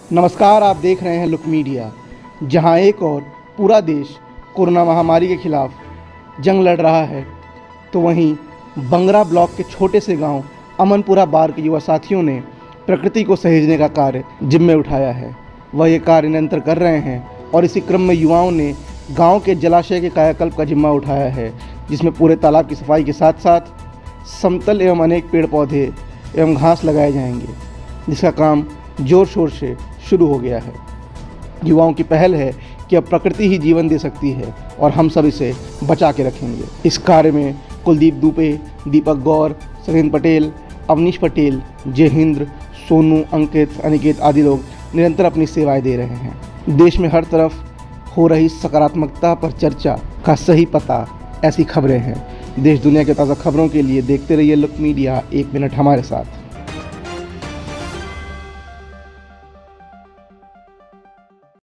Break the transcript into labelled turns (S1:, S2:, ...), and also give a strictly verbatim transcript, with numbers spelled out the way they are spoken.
S1: नमस्कार, आप देख रहे हैं लुक मीडिया। जहां एक और पूरा देश कोरोना महामारी के खिलाफ जंग लड़ रहा है, तो वहीं बंगरा ब्लॉक के छोटे से गांव अमनपुरा बार के युवा साथियों ने प्रकृति को सहेजने का कार्य जिम्मे उठाया है। वह ये कार्य निरंतर कर रहे हैं और इसी क्रम में युवाओं ने गांव के जलाशय के कायाकल्प का जिम्मा उठाया है, जिसमें पूरे तालाब की सफाई के साथ साथ समतल एवं अनेक पेड़ पौधे एवं घास लगाए जाएंगे, जिसका काम जोर शोर से शुरू हो गया है। युवाओं की पहल है कि अब प्रकृति ही जीवन दे सकती है और हम सब इसे बचा के रखेंगे। इस कार्य में कुलदीप दुबे, दीपक गौर, सरेन पटेल, अवनीश पटेल, जयहिंद्र, सोनू, अंकित, अनिकेत आदि लोग निरंतर अपनी सेवाएं दे रहे हैं। देश में हर तरफ हो रही सकारात्मकता पर चर्चा का सही पता ऐसी खबरें हैं। देश दुनिया के ताज़ा खबरों के लिए देखते रहिए लुक मीडिया। एक मिनट हमारे साथ।